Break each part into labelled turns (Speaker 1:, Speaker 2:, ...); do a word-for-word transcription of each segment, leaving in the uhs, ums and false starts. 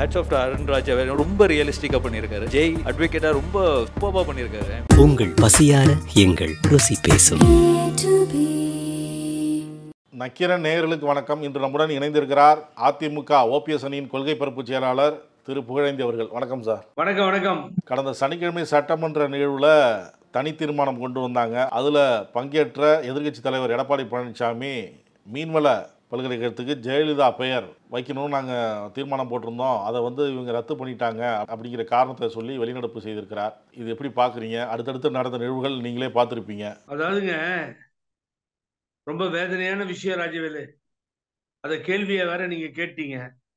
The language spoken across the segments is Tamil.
Speaker 1: Hats off to Arun Raja ரொம்ப ரியலிஸ்டிக்கா பண்ணியிருக்காரு. ஜெய் அட்வொகேட்டா ரொம்ப சூப்பரா பண்ணியிருக்காரு.
Speaker 2: உங்கள் பசியார எங்கள் ருசி பேசும்.
Speaker 3: நக்கீரன் நேயர்களுக்கு வணக்கம். இன்று நம்முடன் இணைந்திருக்கிறார் அதிமுக ஓபிஎஸ் அணியின் கொள்கை பரப்பு செயலாளர் திரு புகழேந்தி அவர்கள். வணக்கம் சார்.
Speaker 4: வணக்கம். வணக்கம்.
Speaker 3: கடந்த சனிக்கிழமை சட்டமன்ற நிகழ்வுல தனி தீர்மானம் கொண்டு வந்தாங்க. அதுல பங்கேற்ற எதிர்க்கட்சி தலைவர் எடப்பாடி பழனிசாமி மீன்வள பல்கலைக்கழகத்துக்கு ஜெயலலிதா பெயர் வைக்கணும்னு நாங்கள் தீர்மானம் போட்டிருந்தோம், அதை வந்து இவங்க ரத்து பண்ணிட்டாங்க அப்படிங்கிற காரணத்தை சொல்லி வெளிநடப்பு செய்திருக்கிறார். இது எப்படி பார்க்குறீங்க? அடுத்தடுத்து நடந்த நிகழ்வுகள் நீங்களே பார்த்துருப்பீங்க.
Speaker 4: அதாவதுங்க, ரொம்ப வேதனையான விஷயம் ராஜவேலு. அத கேள்வியை வேற நீங்க கேட்டீங்க.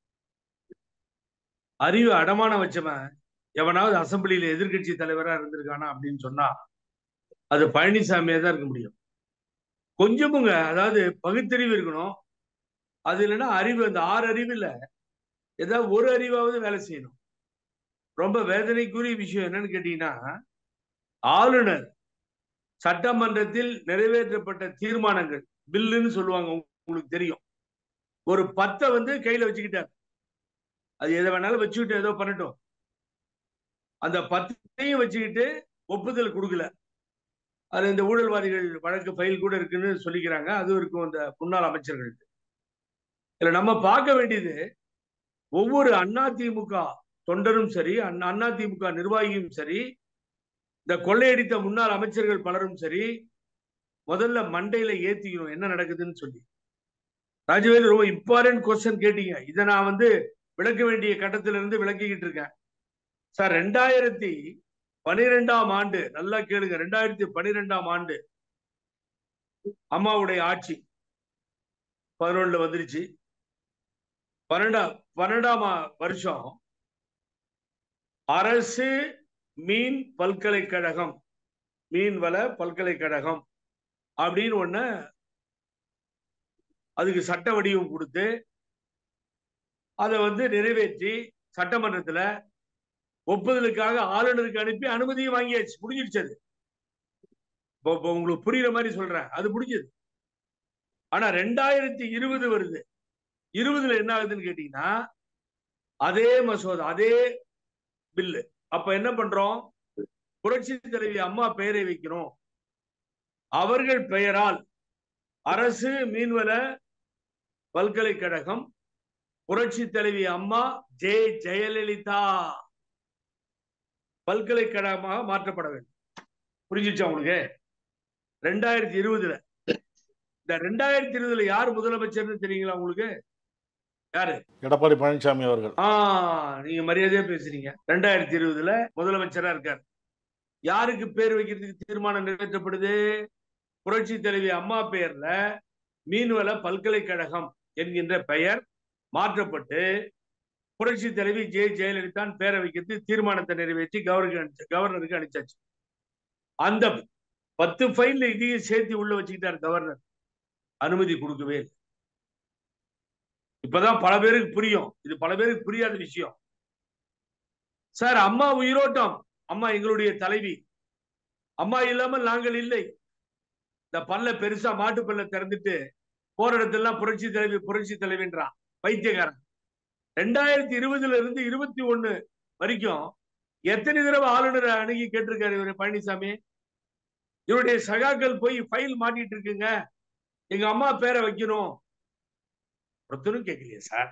Speaker 4: அறிவு அடமான வச்சவன் எவனாவது அசம்பிளியில எதிர்கட்சி தலைவரா இருந்திருக்கானா அப்படின்னு சொன்னா அது பழனிசாமியா தான் இருக்க முடியும். கொஞ்சமுங்க, அதாவது பகுத்தறிவு இருக்கணும். அது இல்லைன்னா அறிவு, அந்த ஆறு அறிவு இல்ல, ஏதாவது ஒரு அறிவாவது வேலை செய்யணும். ரொம்ப வேதனைக்குரிய விஷயம் என்னன்னு கேட்டீங்கன்னா, ஆளுநர் சட்டமன்றத்தில் நிறைவேற்றப்பட்ட தீர்மானங்கள், பில்லுன்னு சொல்லுவாங்க, உங்களுக்கு தெரியும், ஒரு பத்தை வந்து கையில வச்சுக்கிட்டார். அது எதை வேணாலும் வச்சுக்கிட்டு ஏதோ பண்ணட்டும். அந்த பத்தையும் வச்சுக்கிட்டு ஒப்புதல் கொடுக்கல. அது இந்த ஊழல்வாதிகள் வழக்கு ஃபைல் கூட இருக்குன்னு சொல்லிக்கிறாங்க. அது இருக்கும் அந்த முன்னாள் அமைச்சர்களுக்கு. இதுல நம்ம பார்க்க வேண்டியது, ஒவ்வொரு அதிமுக தொண்டரும் சரி, அதிமுக நிர்வாகியும் சரி, இந்த கொள்ளையடித்த முன்னாள் அமைச்சர்கள் பலரும் சரி, முதல்ல மண்டையில ஏத்திக்கணும் என்ன நடக்குதுன்னு சொல்லி. ராஜவேலு, ரொம்ப இம்பார்ட்டன்ட் கொஸ்டின் கேட்டீங்க. இதை நான் வந்து விளக்க வேண்டிய கட்டத்தில இருந்து விளக்கிக்கிட்டு இருக்கேன் சார். ரெண்டாயிரத்தி பனிரெண்டாம் ஆண்டு, நல்லா கேளுங்க, ரெண்டாயிரத்தி பனிரெண்டாம் ஆண்டு அம்மாவுடைய ஆட்சி பதினொன்னுல வந்துருச்சு. பன்னெண்டாம் பன்னெண்டாம் வருஷம் அரசு மீன் பல்கலைக்கழகம், மீன்வள பல்கலைக்கழகம் அப்படின்னு ஒண்ணு, அதுக்கு சட்ட வடிவம் கொடுத்து அதை வந்து நிறைவேற்றி சட்டமன்றத்துல ஒப்புதலுக்காக ஆளுநருக்கு அனுப்பி அனுமதியும் வாங்கியாச்சு. முடிஞ்சிருச்சு. அது உங்களுக்கு புரியுற மாதிரி சொல்றேன், அது முடிஞ்சது. ஆனா ரெண்டாயிரத்தி இருபது வருது. இருபதுல என்ன ஆகுதுன்னு கேட்டீங்கன்னா, அதே மசோதா, அதே பில்லு. அப்ப என்ன பண்றோம்? புரட்சி தலைவி அம்மா பெயரை வைக்கிறோம். அவர்கள் பெயரால் அரசு மீன்வள பல்கலைக்கழகம் புரட்சி தலைவி அம்மா ஜே ஜெயலலிதா பல்கலைக்கழகமாக மாற்றப்பட வேண்டும். புரிஞ்சிச்சா உங்களுக்கு? ரெண்டாயிரத்தி இருபதுல. இந்த ரெண்டாயிரத்தி இருபதுல யார் முதலமைச்சர்னு தெரியுங்களா உங்களுக்கு? யாரு?
Speaker 3: எடப்பாடி பழனிசாமி அவர்கள்.
Speaker 4: ஆஹ் நீங்க மரியாதையா பேசுறீங்க. ரெண்டாயிரத்தி இருபதுல முதலமைச்சரா இருக்கார். யாருக்கு பேர் வைக்கிறதுக்கு தீர்மானம் நிறைவேற்றப்படுது? புரட்சி தலைவி அம்மா பெயர்ல மீன்வள பல்கலைக்கழகம் என்கின்ற பெயர் மாற்றப்பட்டு புரட்சி தலைவி ஜே ஜெயலலிதான் பேரை வைக்கிறது தீர்மானத்தை நிறைவேற்றி கவர்னருக்கு கவர்னருக்கு அனுப்பிச்சாச்சு. அந்த பத்து ஃபைல்ல இதையும் சேர்த்து உள்ள வச்சுக்கிட்டார் கவர்னர். அனுமதி கொடுக்கவே இல்லை. இப்பதான் பல பேருக்கு புரியும். இது பல பேருக்கு புரியாத விஷயம் சார். அம்மா உயிரோட்டம், அம்மா எங்களுடைய தலைவி, அம்மா இல்லாமல் நாங்கள் இல்லை. இந்த பல்ல பெருசா மாட்டு பல்ல திறந்துட்டு போற இடத்தெல்லாம் புரட்சி தலைவி புரட்சி தலைவின்றான் பைத்தியக்காரன். ரெண்டாயிரத்தி இருபதுல இருந்து இருபத்தி ஒண்ணு வரைக்கும் எத்தனை தடவை ஆளுநரை அணுகி கேட்டிருக்காரு இவரு பழனிசாமி? இவருடைய சகாக்கள் போய் ஃபைல் மாட்டிட்டு இருக்குங்க, எங்க அம்மா பேரை வைக்கணும், ஒருத்தரும் கேட்கலையே சார்.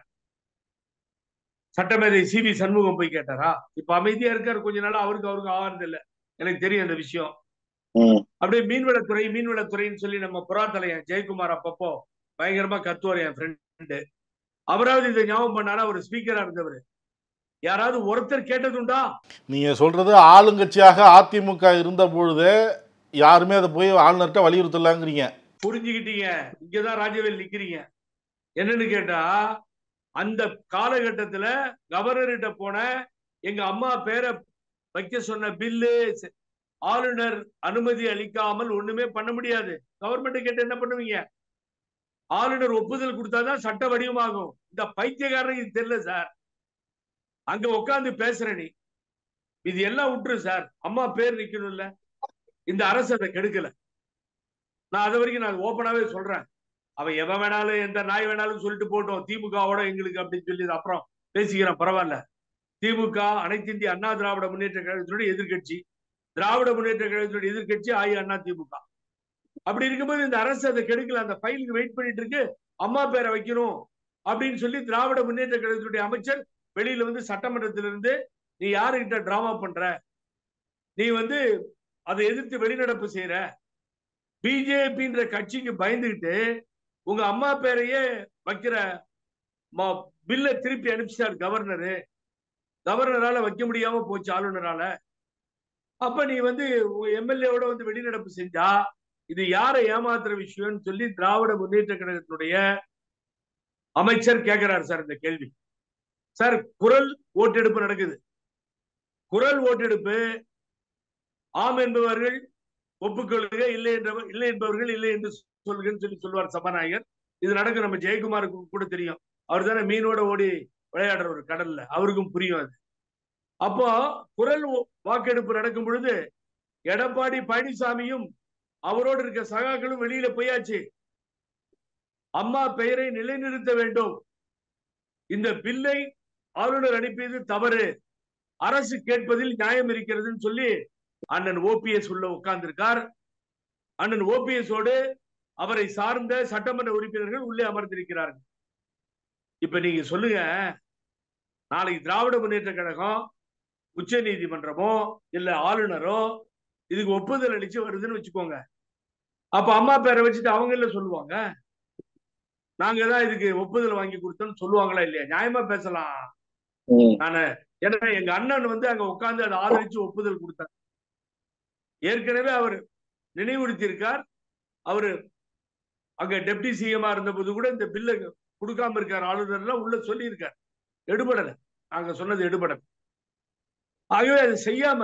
Speaker 4: சட்டமேதை சி வி சண்முகம் போய் கேட்டாரா? இப்ப அமைதியா இருக்காரு கொஞ்ச நாள். அவருக்கு அவருக்கு ஆவாரது இல்லை, எனக்கு தெரியும் அந்த விஷயம். அப்படியே மீன்வளத்துறை மீன்வளத்துறைன்னு சொல்லி நம்ம புறாத்தலையன் ஜெயக்குமார் அப்பப்போ பயங்கரமா கத்துவார், என் ஃப்ரெண்டு. அவராவது இதை ஞாபகம் பண்ணாரா? ஒரு ஸ்பீக்கரா இருந்தவர். யாராவது ஒருத்தர் கேட்டதுண்டா? நீங்க
Speaker 3: சொல்றது ஆளுங்கட்சியாக அதிமுக இருந்த பொழுது யாருமே அதை போய் ஆளுநர்கிட்ட வலியுறுத்தலாங்கிறீங்க.
Speaker 4: புரிஞ்சுக்கிட்டீங்க? இங்கதான் ராஜவேல் நிக்கிறீங்க. என்னன்னு கேட்டா, அந்த காலகட்டத்துல கவர்னர்கிட்ட போன எங்க அம்மா பேரை வைக்க சொன்ன பில்லு ஆளுநர் அனுமதி அளிக்காமல் ஒண்ணுமே பண்ண முடியாது. கவர்மெண்ட் கேட்டு என்ன பண்ணுவீங்க? ஆளுநர் ஒப்புதல் கொடுத்தாதான் சட்ட வடிவமாகும். இந்த பைத்தியக்காரனுக்கு இது தெரியல சார். அங்க உட்காந்து பேசுற நீ, இது எல்லாம் விட்டுரு சார். அம்மா பேர் நிக்கணும்ல. இந்த அரசு அதை கெடுக்கல. நான் அது வரைக்கும் நான் ஓப்பனாவே சொல்றேன். அவன் எவன் வேணாலும் எந்த நாய் வேணாலும் சொல்லிட்டு போட்டோம், திமுகவோட எங்களுக்கு அப்படின்னு சொல்லி அப்புறம் பேசிக்கிறேன், பரவாயில்ல. திமுக அனைத்து இந்திய அண்ணா திராவிட முன்னேற்ற கழகத்தினுடைய எதிர்கட்சி, திராவிட முன்னேற்ற கழகத்தினுடைய எதிர்கட்சி அஇஅண்ணா திமுக. அப்படி இருக்கும்போது இந்த அரசு அதை கெடுக்கல, அந்த ஃபைலுக்கு வெயிட் பண்ணிட்டு இருக்கு. அம்மா பேரை வைக்கணும் அப்படின்னு சொல்லி திராவிட முன்னேற்ற கழகத்தினுடைய அமைச்சர் வெளியில வந்து சட்டமன்றத்திலிருந்து, நீ யாருகிட்ட டிராமா பண்ற, நீ வந்து அதை எதிர்த்து வெளிநடப்பு செய்யற, பிஜேபின்ற கட்சிக்கு பயந்துகிட்டு உங்க அம்மா பேரையே வைக்கிற பில்ல திருப்பி அனுப்பிச்சார் கவர்னரு. கவர்னரால வைக்க முடியாம போச்சு ஆளுநரால. அப்ப நீ வந்து எம்எல்ஏவோட வந்து வெளிநடப்பு செஞ்சா இது யாரை ஏமாத்துற விஷயம்னு சொல்லி திராவிட முன்னேற்ற கழகத்தினுடைய அமைச்சர் கேட்கிறார் சார் இந்த கேள்வி. சார், குரல் ஓட்டெடுப்பு நடக்குது. குரல் ஓட்டெடுப்பு ஆம் என்பவர்கள் ஒப்புக்கொள்ளுக, இல்லை என்ற இல்லை என்பவர்கள் இல்லை என்று சொல்லுங்கன்னு சொல்லி சொல்லுவார் சபாநாயகர். இது நடக்கும். நம்ம ஜெயக்குமாருக்கு கூட தெரியும். அவர் தானே மீனோட ஓடி விளையாடுற ஒரு கடல்ல, அவருக்கும் புரியும் அது. அப்போ குரல் வாக்கெடுப்பு நடக்கும் பொழுது எடப்பாடி பழனிசாமியும் அவரோடு இருக்க சகாக்களும் வெளியில போயாச்சு. அம்மா பெயரை நிலைநிறுத்த வேண்டும், இந்த பில்லை ஆளுநர் அனுப்பியது தவறு, அரசு கேட்பதில் நியாயம் இருக்கிறதுன்னு சொல்லி அண்ணன் ஓபிஎஸ் உள்ள உட்கார்ந்து இருக்கார். அண்ணன் ஓபிஎஸ் ஓடு அவரை சார்ந்த சட்டமன்ற உறுப்பினர்கள் உள்ளே அமர்ந்திருக்கிறார்கள். இப்ப நீங்க சொல்லுங்க, நாளைக்கு திராவிட முன்னேற்ற கழகம், உச்ச நீதிமன்றமோ இல்ல ஆளுநரோ இதுக்கு ஒப்புதல் அளிச்சு வருதுன்னு வச்சுக்கோங்க. அப்ப அம்மா பேரை வச்சுட்டு அவங்க இல்ல சொல்லுவாங்க, நாங்க தான் இதுக்கு ஒப்புதல் வாங்கி கொடுத்தோம்னு சொல்லுவாங்களா இல்லையா? நியாயமா பேசலாம். நானு ஏன்னா எங்க அண்ணன் வந்து அங்க உட்கார்ந்து அதை ஆதரிச்சு ஒப்புதல் கொடுத்தார். ஏற்கனவே அவர் நினைவுறுத்தி இருக்கார். அவரு அங்க டெப்டி சிஎம்மா இருந்த போது கூட இந்த பில்லை கொடுக்காம இருக்கார் ஆளுநர்லாம் உள்ள சொல்லி இருக்கார். எடுபடல, நாங்க சொன்னது எடுபடல. ஆகவே அதை செய்யாம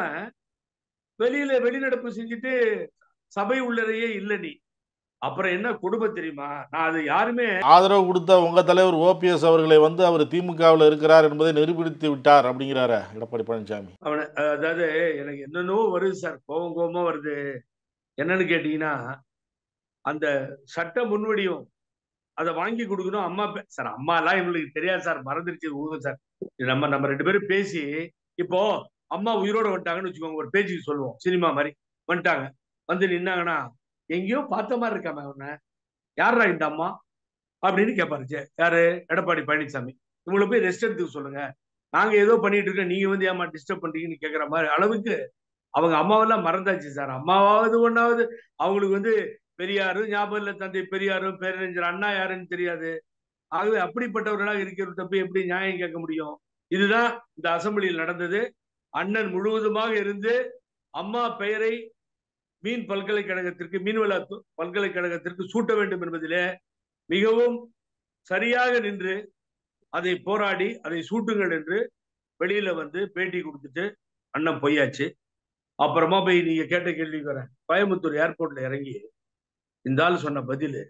Speaker 4: வெளியில வெளிநடப்பு செஞ்சுட்டு சபை உள்ளறையே இல்லை நீ, அப்புறம் என்ன கொடுமை தெரியுமா? நான் அது யாருமே
Speaker 3: ஆதரவு கொடுத்த உங்க தலைவர் ஓபிஎஸ் அவர்களை வந்து அவர் திமுகவில் இருக்கிறார் என்பதை நிரூபித்து விட்டார் அப்படிங்கிறாரு எடப்பாடி பழனிசாமி.
Speaker 4: அவனை அதாவது எனக்கு என்னென்னவோ வருது சார், கோபம் கோபமா வருது. என்னன்னு கேட்டீங்கன்னா, அந்த சட்ட முன்வடிவும் அதை வாங்கி கொடுக்கணும். அம்மா சார், அம்மா எல்லாம் இவங்களுக்கு தெரியாது சார், மறந்துருச்சு ஊங்க சார். நம்ம நம்ம ரெண்டு பேரும் பேசி இப்போ அம்மா உயிரோட வந்துட்டாங்கன்னு வச்சுக்கோங்க, ஒரு பேஜுக்கு சொல்லுவோம், சினிமா மாதிரி வந்துட்டாங்க, வந்து நின்னாங்கன்னா எங்கேயோ பார்த்த மாதிரி இருக்காம அவன, யாரா இந்த அம்மா அப்படின்னு கேட்பாரு யாரு, எடப்பாடி பழனிசாமி. இவங்களை போய் ரெஸ்ட் எடுத்துக்க சொல்லுங்க, நாங்க ஏதோ பண்ணிட்டு இருக்கோம், நீங்க வந்து ஏமா டிஸ்டர்ப் பண்றீங்கன்னு கேட்கிற மாதிரி அளவுக்கு அவங்க அம்மாவெல்லாம் மறந்தாச்சு சார். அம்மாவாவது ஒன்னாவது அவங்களுக்கு வந்து பெரியாரு ஞாபகம் இல்லை, தந்தை பெரியாரும் பேரறிஞர் அண்ணா யாருன்னு தெரியாது. ஆகவே அப்படிப்பட்டவர்களாக இருக்கிறவர்கிட்ட போய் எப்படி நியாயம் கேட்க முடியும்? இதுதான் இந்த அசம்பிளியில் நடந்தது. அண்ணன் முழுவதுமாக இருந்து அம்மா பெயரை மீன் பல்கலைக்கழகத்திற்கு, மீன்வள பல்கலைக்கழகத்திற்கு சூட்ட வேண்டும் என்பதிலே மிகவும் சரியாக நின்று அதை போராடி அதை சூட்டுங்கள் என்று வெளியில வந்து பேட்டி கொடுத்துட்டு அண்ணன் பொய்யாச்சு. அப்புறமா போய் நீங்க கேட்ட கேள்வி வரேன், கோயம்புத்தூர் ஏர்போர்ட்ல இறங்கி இந்த ஆள் சொன்ன பதில்,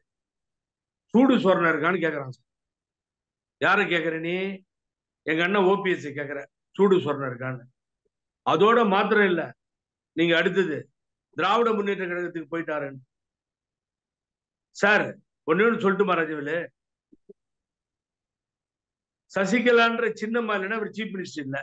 Speaker 4: சூடு சொரணை இருக்கான்னு கேட்கறான் சார். யாரை கேட்கற நீ? எங்க அண்ணன் ஓபிஎஸ் கேட்கிற, சூடு சொரணை இருக்கான்னு. அதோட மாத்திரம் இல்ல, நீங்க அடுத்தது திராவிட முன்னேற்ற கழகத்துக்கு போயிட்டாருன்னு சார். ஒன்னு சொல்லிட்டு மகாராஜாவில சசிகலான்ற சின்னம்மா இல்லைன்னா அவர் சீஃப் மினிஸ்டர் இல்ல.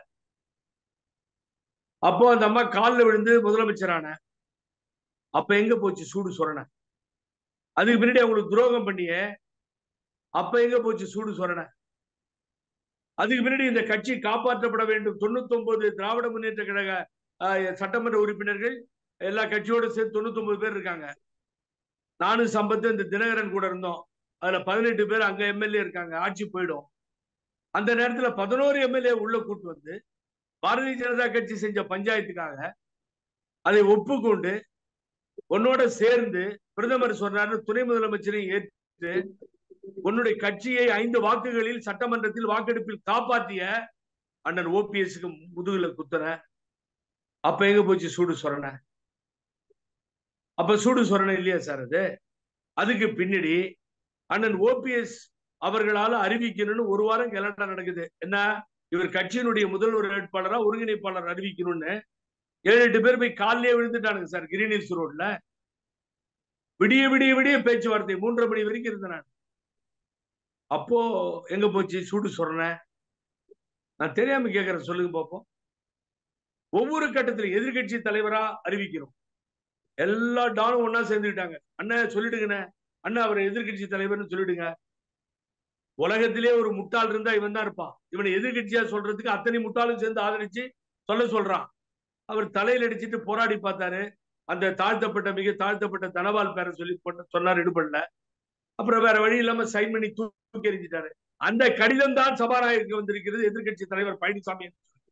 Speaker 4: அப்போ அந்த அம்மா காலில் விழுந்து முதலமைச்சரான அப்ப எங்க போச்சு சூடு சொரணை? அதுக்கு பின்னாடி அவங்களுக்கு துரோகம் பண்ணிய அப்ப எங்க போச்சு சூடு சொரணை? அதுக்கு பின்னாடி இந்த கட்சி காப்பாற்றப்பட வேண்டும், தொண்ணூத்தி ஒன்பது திராவிட முன்னேற்ற கழக சட்டமன்ற உறுப்பினர்கள் எல்லா கட்சியோடு சேர்த்து தொண்ணூத்தி ஒன்பது பேர் இருக்காங்க. நானும் சம்பத்து இந்த தினகரன் கூட இருந்தோம். அதுல பதினெட்டு பேர் அங்க எம்எல்ஏ இருக்காங்க. ஆட்சி போயிடும். அந்த நேரத்துல பதினோரு எம்எல்ஏ உள்ள கூட்டு வந்து பாரதிய ஜனதா கட்சி செஞ்ச பஞ்சாயத்துக்காக அதை ஒப்புக்கொண்டு உன்னோட சேர்ந்து பிரதமர் சொன்னாரு, துணை முதலமைச்சரை ஏற்று உன்னுடைய கட்சியை ஐந்து வாக்குகளில் சட்டமன்றத்தில் வாக்கெடுப்பில் காப்பாற்றிய அண்ணன் ஓபிஎஸ்க்கு முதுகுல குத்தன. அப்ப எங்க போச்சு சூடு சொரணை? அப்ப சூடு சொரணை இல்லையா சார் அது? அதுக்கு பின்னாடி அண்ணன் ஓபிஎஸ் அவர்களால அறிவிக்கணும்னு ஒரு வாரம் கலண்டா நடக்குது. என்ன, இவர் கட்சியினுடைய முதல்வர் வேட்பாளரா ஒருங்கிணைப்பாளர் அறிவிக்கணும்னு ஏழு எட்டு பேர் போய் காலிலே விழுந்துட்டானுங்க சார். கிரீனில்ஸ் ரோட்ல விடிய விடிய விடிய பேச்சுவார்த்தை மூன்றரை மணி வரைக்கும் இருந்தேன். அப்போ எங்க போச்சு சூடு சொரணை? நான் தெரியாம கேட்கிறேன், சொல்லுங்க பார்ப்போம். ஒவ்வொரு கட்டத்திலும் எதிர்கட்சி தலைவரா அறிவிக்கிறோம். எல்லா டானும் ஒன்னா சேர்ந்துக்கிட்டாங்க. அண்ணா சொல்லிடுங்கண்ணே, அண்ணா அவர் எதிர்கட்சி தலைவர்னு சொல்லிடுங்க. உலகத்திலே ஒரு முட்டாள் இருந்தா இவன் தான் இருப்பான். இவனை எதிர்கட்சியா சொல்றதுக்கு அத்தனை முட்டாளும் சேர்ந்து ஆதரிச்சு சொல்ல சொல்றான். அவர் தலையில அடிச்சுட்டு போராடி பார்த்தாரு. அந்த தாழ்த்தப்பட்ட மிக தாழ்த்தப்பட்ட தனபால் பேரை சொல்லி சொன்னார், எடுபடல. அப்புறம் வேற வழி இல்லாம சைன் பண்ணி தூக்கி எறிஞ்சிட்டாரு. அந்த கடிதம் தான் சபாநாயகருக்கு வந்திருக்கிறது, எதிர்கட்சி தலைவர் பழனிசாமி.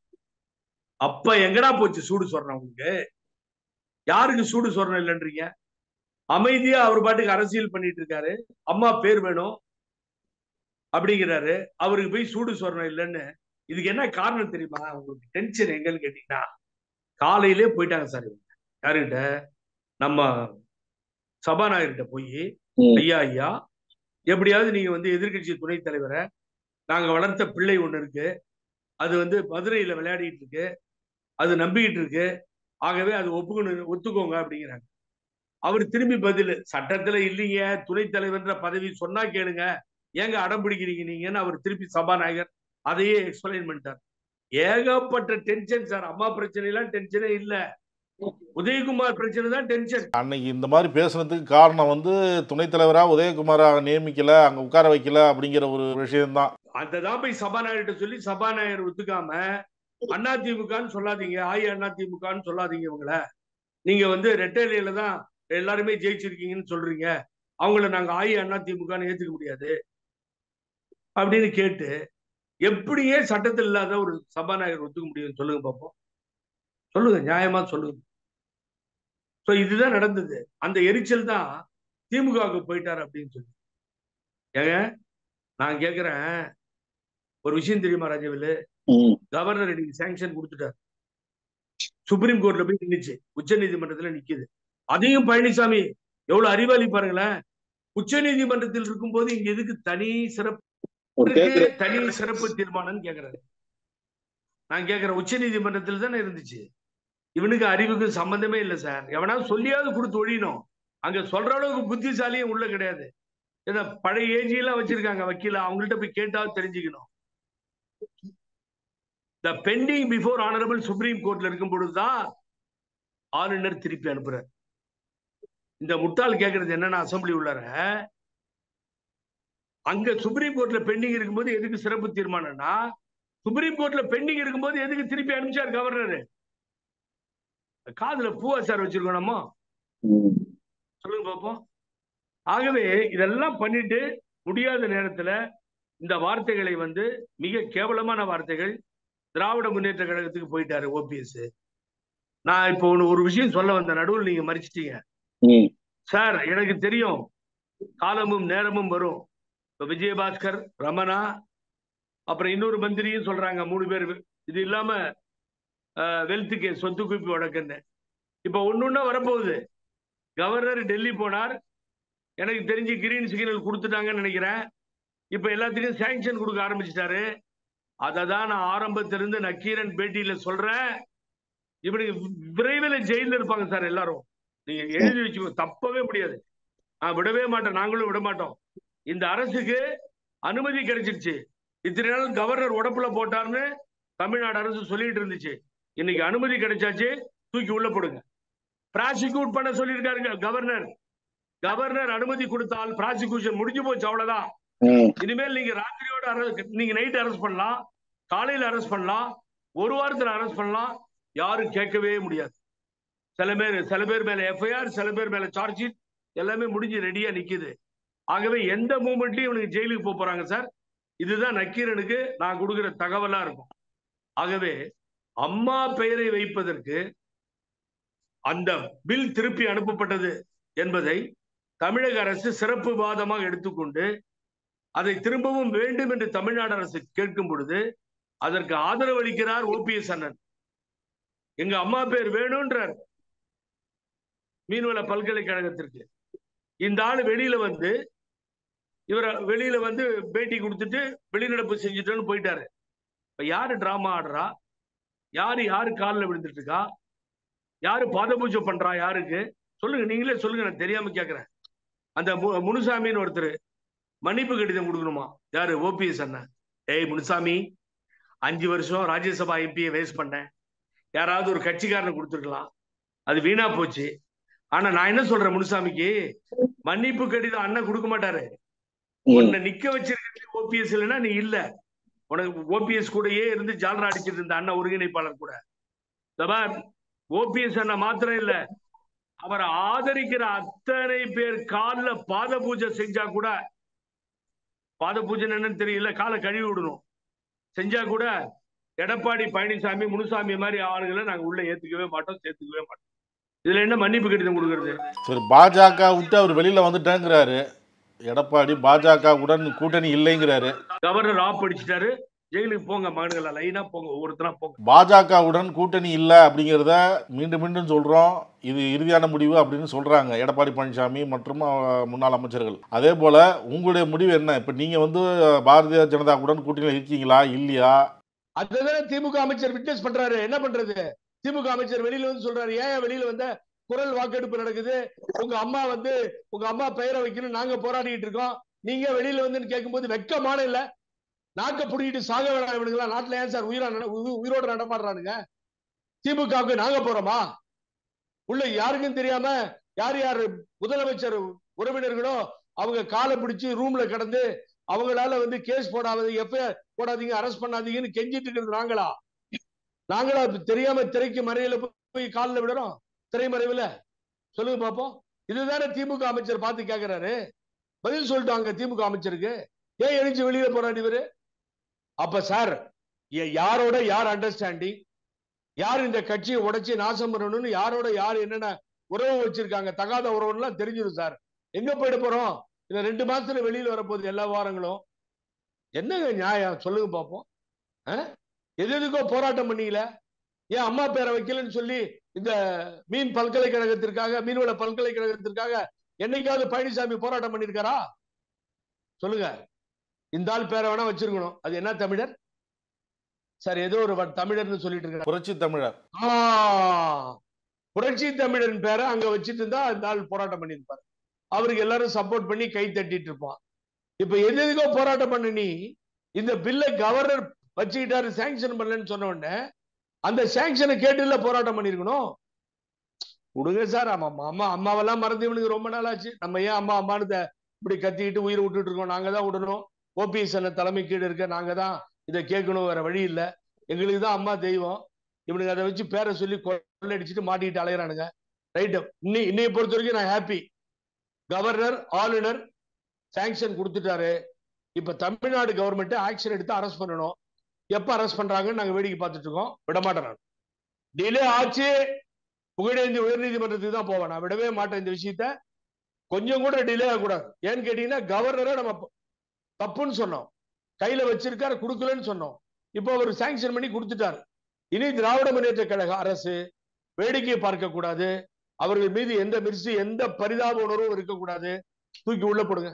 Speaker 4: அப்ப எங்கடா போச்சு சூடு சொல்றேன் உங்களுக்கு? யாருக்கு சூடு சொல்றேன் இல்லைன்றீங்க? அமைதியா அவர் பாட்டுக்கு அரசியல் பண்ணிட்டு இருக்காரு. அம்மா பேர் வேணும் அப்படிங்கிறாரு. அவருக்கு போய் சூடு சொல்றேன் இல்லைன்னு. இதுக்கு என்ன காரணம் தெரியுமா? உங்களுக்கு டென்ஷன் எங்கன்னு கேட்டீங்கன்னா, காலையிலே போயிட்டாங்க சார். யாருகிட்ட? நம்ம சபாநாயகர்கிட்ட போய், ஐயா ஐயா எப்படியாவது நீங்க வந்து எதிர்கட்சி துணைத் தலைவரை, நாங்க வளர்த்த பிள்ளை ஒண்ணு இருக்கு, அது வந்து மதுரையில விளையாடிட்டு இருக்கு, அது நம்பிக்கிட்டு இருக்கு, ஆகவே அது ஒப்புக்கணும், ஒத்துக்கோங்க அப்படிங்கிறாங்க. அவர் திரும்பி பதில், சட்டத்துல இல்லைங்க, துணைத் தலைவர்ன்ற பதவி சொன்னா கேளுங்க, ஏங்க அடம் பிடிக்கிறீங்க நீங்கன்னு அவர் திருப்பி சபாநாயகர் அதையே எக்ஸ்பிளைன் பண்ணிட்டார். ஏகப்பட்ட டென்ஷன் சார். அம்மா பிரச்சனை எல்லாம் டென்ஷனே இல்ல, உதயகுமார் பிரச்சனை தான் டென்ஷன்.
Speaker 3: அன்னைக்கு இந்த மாதிரி பேசுனதுக்கு காரணம் வந்து துணைத் தலைவரா உதயகுமாரை நியமிக்கல, அங்க உட்கார வைக்கல அப்படிங்கிற ஒரு விஷயம்தான்.
Speaker 4: அதான் போய் சபாநாயகர்கிட்ட சொல்லி சபாநாயகர் ஒத்துக்காம, அதிமுகன்னு சொல்லாதீங்க, அஇஅதிமுகன்னு சொல்லாதீங்க, இவங்கள நீங்க வந்து ரெட்டையில தான் எல்லாருமே ஜெயிச்சிருக்கீங்கன்னு சொல்றீங்க, அவங்கள நாங்க அஇஅதிமுகன்னு ஏத்துக்க முடியாது அப்படின்னு கேட்டு, எப்படியே சட்டத்தில் இல்லாத ஒரு சபாநாயகர் ஒத்துக்க முடியும் சொல்லுங்க பார்ப்போம். சொல்லுங்க, நியாயமா சொல்லுங்க. இதுதான் நடந்தது. அந்த எரிச்சல் தான் திமுகவுக்கு போயிட்டார் அப்படின்னு சொல்லி. ஏங்க நான் கேட்கிறேன், ஒரு விஷயம் தெரியுமா ராஜவேலு? கவர்னர் இன்னைக்கு சாங்ஷன் கொடுத்துட்டார். சுப்ரீம் கோர்ட்ல போய் நின்னுச்சு, உச்ச நீதிமன்றத்துல நிக்குது. அதையும் பழனிசாமி எவ்வளவு அறிவாளி பாருங்களேன். உச்ச நீதிமன்றத்தில் இருக்கும் போது இங்க எதுக்கு தனி சிறப்பு தனி சிறப்பு தீர்மானம் கேட்கிறாரு? நான் கேட்கிறேன், உச்ச நீதிமன்றத்தில் தானே இருந்துச்சு. இவனுக்கு அறிவுக்கு சம்பந்தமே இல்லை சார். எவனாவது சொல்லியாவது கொடுத்து ஒழியணும். அங்க சொல்ற அளவுக்கு புத்திசாலியும் உள்ள கிடையாது. ஏன்னா பழைய ஏஜியெல்லாம் வச்சிருக்காங்க வக்கீல, அவங்கள்ட்ட போய் கேட்டாவது தெரிஞ்சுக்கணும். The pending before honourable supreme கோர்ட்ல இருக்கும் பொழுதுதான் ஆளுநர் திருப்பி அனுப்புறார். இந்த முட்டாள் கேட்கறது என்னன்னா, அசம்பிளி உள்ளார அங்க சுப்ரீம் கோர்ட்ல பெண்டிங் இருக்கும்போது எதுக்கு சிறப்பு தீர்மானம்னா, சுப்ரீம் கோர்ட்ல பெண்டிங் இருக்கும்போது எதுக்கு திருப்பி அனுப்பிச்சார் கவர்னர்? காதுல பூவா சார் வச்சிருக்கோம் நம்ம, சொல்லுங்க பார்ப்போம். ஆகவே இதெல்லாம் பண்ணிட்டு முடியாத நேரத்துல இந்த வார்த்தைகளை வந்து, மிக கேவலமான வார்த்தைகள், திராவிட முன்னேற்ற கழகத்துக்கு போயிட்டாரு ஓபிஎஸ். நான் இப்போ ஒரு விஷயம் சொல்ல வந்த நடுவில் நீங்க மறிச்சிட்டீங்க சார். எனக்கு தெரியும் காலமும் நேரமும் வரும். விஜயபாஸ்கர், ரமணா, அப்புறம் இன்னொரு மந்திரியும் சொல்றாங்க, மூணு பேர். இது இல்லாம வெல்த்துக்கு சொத்து குவிப்பு வழக்குன்னு இப்ப ஒன்னொன்னா வரப்போகுது. கவர்னர் டெல்லி போனார், எனக்கு தெரிஞ்சு கிரீன் சிக்னல் கொடுத்துட்டாங்கன்னு நினைக்கிறேன். இப்ப எல்லாத்துக்கும் சாங்ஷன் கொடுக்க ஆரம்பிச்சிட்டாரு. அதை தான் நான் ஆரம்பத்திலிருந்து நக்கீரன் பேட்டியில சொல்றேன். இவனுக்கு விரைவில் ஜெயில இருப்பாங்க சார் எல்லாரும். நீங்க எழுதி வச்சுக்கோ, தப்பவே முடியாது. நான் விடவே மாட்டேன், நாங்களும் விட மாட்டோம். இந்த அரசுக்கு அனுமதி கிடைச்சிருச்சு. இத்தனை நாள் கவர்னர் உடப்புல போட்டார்னு தமிழ்நாடு அரசு சொல்லிட்டு இருந்துச்சு. இன்னைக்கு அனுமதி கிடைச்சாச்சு, தூக்கி உள்ள போடுங்க. பிராசிக்யூட் பண்ண சொல்லியிருக்காரு கவர்னர். கவர்னர் அனுமதி கொடுத்தால் பிராசிக்யூஷன் முடிஞ்சு போச்சு, அவ்வளவுதான். இனிமேல் நீங்க ராத்திரியோட நீங்க நைட் அரெஸ்ட் பண்ணலாம், காலையில் அரெஸ்ட் பண்ணலாம், ஒரு வாரத்தில் அரெஸ்ட் பண்ணலாம், யாரும் கேட்கவே முடியாது. சில பேர் சில பேர் மேல எஃப்ஐஆர், சில பேர் மேல சார்ஜ் ஷீட், எல்லாமே முடிஞ்சு ரெடியா நிக்குது. ஆகவே எந்த மூமெண்ட்லயும் இவனுக்கு ஜெயிலுக்கு போக போறாங்க சார். இதுதான் நக்கீரனுக்கு நான் கொடுக்கிற தகவலா இருக்கும். ஆகவே அம்மா பெயரை வைப்பதற்கு அந்த பில் திருப்பி அனுப்பப்பட்டது என்பதை தமிழக அரசு சிறப்பு வாதமாக எடுத்துக்கொண்டு அதை திரும்பவும் வேண்டும் என்று தமிழ்நாடு அரசு கேட்கும் பொழுது அதற்கு ஆதரவு அளிக்கிறார் ஓபிஎஸ் அண்ணன். எங்க அம்மா பேர் வேணும்ன்றார் மீன்வள பல்கலைக்கழகத்திற்கு. இந்த ஆளு வெளியில வந்து இவர வெளியில வந்து பேட்டி கொடுத்துட்டு வெளிநடப்பு செஞ்சுட்டோன்னு போயிட்டாரு. இப்ப யாரு டிராமா ஆடுறா, யாரு யாரு காலில் விழுந்துட்டு இருக்கா, யாரு பாத பூஜை பண்றா, யாருக்கு சொல்லுங்க, நீங்களே சொல்லுங்க, நான் தெரியாம கேட்கிறேன். அந்த முனுசாமின்னு ஒருத்தர் மன்னிப்பு கடிதம் கொடுக்கணுமா, யாரு? ஓபிஎஸ் அண்ணன். ஏய் முனுசாமி, அஞ்சு வருஷம் ராஜ்யசபா எம்பியை வேஸ்ட் பண்ணேன். யாராவது ஒரு கட்சிக்காரனை கொடுத்துருக்கலாம், அது வீணா போச்சு. ஆனா நான் என்ன சொல்றேன், முனுசாமிக்கு மன்னிப்பு கடிதம் அண்ணன் கொடுக்க மாட்டாரு. உன்னை நிக்க வச்சிருக்கிறது ஓபிஎஸ் இல்லைன்னா நீ இல்ல. உனக்கு ஓபிஎஸ் கூடயே இருந்து ஜாலரா அடிச்சிட்டு இருந்த அண்ணன் ஒருங்கிணைப்பாளர் கூட. ஓபிஎஸ் அண்ணா மாத்திரம் இல்ல, அவரை ஆதரிக்கிற அத்தனை பேர் காலில் பாத பூஜை செஞ்சா கூட, பாத பூஜை என்னன்னு தெரியல, காலை கழுவி விடணும் செஞ்சா கூட எடப்பாடி பழனிசாமி முனுசாமி மாதிரி ஆளுகளை நாங்க உள்ள ஏத்துக்கவே மாட்டோம், சேர்த்துக்கவே மாட்டோம். இதுல என்ன மன்னிப்பு கடிதம் கொடுக்கறது?
Speaker 3: சரி, பாஜக விட்டு அவர் வெளியில வந்துட்டேங்கிறாரு எடப்பாடி. பாஜகவுடன் கூட்டணி இல்லைங்கிறாரு.
Speaker 4: கவர்னர் ஆப் அடிச்சிட்டாரு, ஜெயிலுக்கு போங்க மகன்களா, லைனா போங்க, ஒவ்வொருத்தரா போங்க.
Speaker 3: பாஜகவுடன் கூட்டணி இல்லை அப்படிங்கிறத மீண்டும் மீண்டும் சொல்றோம். இது இறுதியான முடிவு அப்படின்னு சொல்றாங்க எடப்பாடி பழனிசாமி மற்றும் முன்னாள் அமைச்சர்கள். அதே போல உங்களுடைய முடிவு என்ன? இப்ப நீங்க வந்து பாரதிய ஜனதா கூட கூட்டணியில் இருக்கீங்களா இல்லையா?
Speaker 4: அதுதான் திமுக அமைச்சர் விட்னஸ் பண்றாரு. என்ன பண்றது? திமுக அமைச்சர் வெளியில வந்து சொல்றாரு, ஏன் வெளியில வந்த குரல் வாக்கெடுப்பு நடக்குது, உங்க அம்மா வந்து உங்க அம்மா பெயரை வைக்கணும், நாங்க போராடிட்டு இருக்கோம், நீங்க வெளியில வந்து கேட்கும்போது வெக்கமான இல்ல? நாக்க புடிக்கிட்டு சாக வேணாம் நாட்டுல ஏன் சார் உயிரா உயிரோட நடமாடுறானுங்க? திமுகவுக்கு நாங்க போறோமா? உள்ள யாருக்கும் தெரியாம யார் யார் முதலமைச்சர் உறவினர்களோ அவங்க காலை பிடிச்சு ரூம்ல கிடந்து அவங்களால வந்து கேஸ் போடாத, எஃப்ஐஆர் போடாதீங்க, அரெஸ்ட் பண்ணாதீங்கன்னு கெஞ்சிட்டு இருக்கிறது நாங்களா? நாங்களா தெரியாம திரைக்கு மறையில போய் காலில் விடுறோம்? திரைமறைவுல சொல்லுங்க பாப்போம். இதுதானே திமுக அமைச்சர் பார்த்து கேட்கிறாரு. பதில் சொல்லிட்டாங்க திமுக அமைச்சருக்கு. ஏன் எழுச்சி வெளியில போராடி இவரு? அப்ப சார், யாரோட யார் அண்டர்ஸ்டாண்டிங், யார் இந்த கட்சியை உடைச்சு நாசம் பண்ணணும்னு யாரோட யார் என்னென்ன உறவு வச்சிருக்காங்க, தகாத உறவுலாம் தெரிஞ்சிடும் சார். எங்க போயிட போறோம்? இந்த ரெண்டு மாசத்துல வெளியில வரப்போகுது எல்லா வாரங்களும். என்னங்க நியாயம் சொல்லுங்க பாப்போம். எது எதுக்கோ போராட்டம் பண்ணீங்கள, ஏன் அம்மா பேரை வைக்கலன்னு சொல்லி இந்த மீன் பல்கலைக்கழகத்திற்காக, மீன்வள பல்கலைக்கழகத்திற்காக என்னைக்காவது பழனிசாமி போராட்டம் பண்ணிருக்காரா? சொல்லுங்க. இந்த ஆள் பேரை வேணா வச்சிருக்கணும், அது என்ன தமிழர் சார்? ஏதோ ஒரு தமிழர்னு சொல்லிட்டு இருக்க,
Speaker 3: புரட்சி தமிழர்.
Speaker 4: புரட்சி தமிழன் பேரை அங்க வச்சுட்டு இருந்தா அந்த ஆள் போராட்டம் பண்ணிருப்பாரு. அவருக்கு எல்லாரும் சப்போர்ட் பண்ணி கை தட்டிட்டு இருப்பான். இப்ப எது எதுக்கோ போராட்டம் பண்ண நீ இந்த பில்லை கவர்னர் வச்சுக்கிட்டாரு, சாங்ஷன் பண்ணலன்னு சொன்ன உடனே அந்த சாங்ஷனை கேட்டுல போராட்டம் பண்ணிருக்கணும். விடுங்க சார். ஆமா அம்மா அம்மாவெல்லாம் மறந்து இவனுக்கு ரொம்ப நாள் ஆச்சு. நம்ம ஏன் அம்மா அம்மானு இப்படி கத்திக்கிட்டு உயிரை விட்டுட்டு இருக்கோம்? நாங்க தான் விடணும். ஓபிஎஸ் தலைமை கீழே இருக்க நாங்க தான் இதை கேட்கணும், வேற வழி இல்லை. எங்களுக்கு தான் அம்மா தெய்வம். இவனுக்கு அதை வச்சு பேரை சொல்லி கொள்ளடிச்சுட்டு மாட்டிக்கிட்டு அலையிறானுங்க. ரைட்டு. இன்னி இன்னைய பொறுத்த வரைக்கும் நான் ஹாப்பி. கவர்னர் ஆளுநர் சாங்ஷன் கொடுத்துட்டாரு. இப்ப தமிழ்நாடு கவர்மெண்ட் ஆக்ஷன் எடுத்து அரெஸ்ட் பண்ணணும். எப்ப அரெஸ்ட் பண்றாங்கன்னு நாங்க வேடிக்கை பார்த்துட்டு இருக்கோம். விட மாட்டேன். டிலே ஆச்சு, புகழேந்தி உயர்நீதிமன்றத்துக்கு தான் போவேன். நான் விடவே மாட்டேன் இந்த விஷயத்த. கொஞ்சம் கூட டிலே ஆகக்கூடாது. ஏன்னு கேட்டீங்கன்னா கவர்னரை நம்ம தப்புன்னு சொன்னோம், கையில வச்சிருக்காரு கொடுக்கலன்னு சொன்னோம். இப்போ அவர் சாங்ஷன் பண்ணி கொடுத்துட்டாரு. இனி திராவிட முன்னேற்ற கழக அரசு வேடிக்கையை பார்க்க கூடாது. அவர்கள் மீது எந்த மிர்சி எந்த பரிதாப உணர்வும் இருக்கக்கூடாது. தூக்கி உள்ள போடுங்க,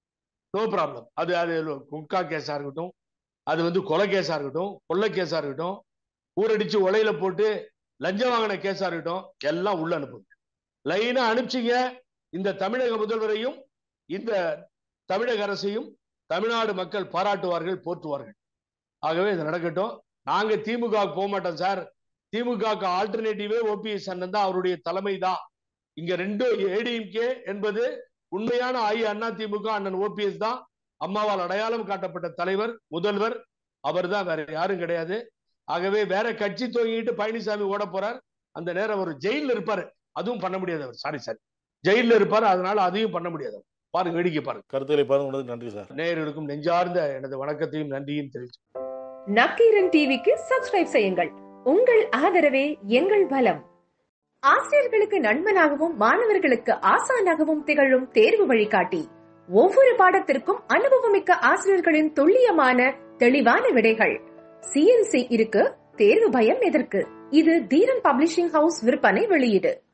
Speaker 4: நோ ப்ராப்ளம். அது அது குட்கா கேஸா இருக்கட்டும், அது வந்து கொலை கேஸா இருக்கட்டும், கொள்ளை கேஸா இருக்கட்டும், ஊரடிச்சு ஒலையில போட்டு லஞ்சம் வாங்கின கேஸா இருக்கட்டும், எல்லாம் உள்ள அனுப்புங்க. லைனா அனுப்பிச்சிங்க. இந்த தமிழக முதல்வரையும் இந்த தமிழக அரசையும் தமிழ்நாடு மக்கள் பாராட்டுவார்கள், போற்றுவார்கள். ஆகவே இது நடக்கட்டும். நாங்க திமுக போக மாட்டோம் சார். திமுக ஆல்டர்னேட்டிவே ஓபிஎஸ் அண்ணன் தான், அவருடைய தலைமை தான். இங்க ரெண்டு ஏடிஎம்கே என்பது உண்மையான அஇஅதிமுக அண்ணன் ஓபிஎஸ் தான். அம்மாவால் அடையாளம் காட்டப்பட்ட தலைவர், முதல்வர் அவர் தான், வேற யாரும் கிடையாது. ஆகவே வேற கட்சி தூங்கிட்டு பழனிசாமி ஓட போறார். அந்த நேரம் ஒரு ஜெயில இருப்பாரு, அதுவும் பண்ண முடியாது. அவர் சாரி சாரி ஜெயில இருப்பாரு, அதனால அதையும் பண்ண முடியாது. பாருங்க, வேடிக்கை பாருங்க.
Speaker 3: கருத்துக்களை பாருங்க. நன்றி சார்.
Speaker 4: நேயர்களுக்கும் நெஞ்சார்ந்த எனது வணக்கத்தையும் நன்றியும் தெரிவிச்சு.
Speaker 5: நக்கீரன் டிவிக்கு சப்ஸ்கிரைப் செய்யுங்கள். உங்கள் ஆதரவே எங்கள் பலம். ஆசிரியர்களுக்கு நண்பனாகவும் மாணவர்களுக்கு ஆசானாகவும் திகழும் தேர்வு வழிகாட்டி. ஒவ்வொரு பாடத்திற்கும் அனுபவமிக்க ஆசிரியர்களின் துல்லியமான தெளிவான விடைகள். சிஎன்சி இருக்கு, தேர்வு பயம் எதற்கு? இது தீரன் பப்ளிஷிங் ஹவுஸ் விற்பனை வெளியீடு.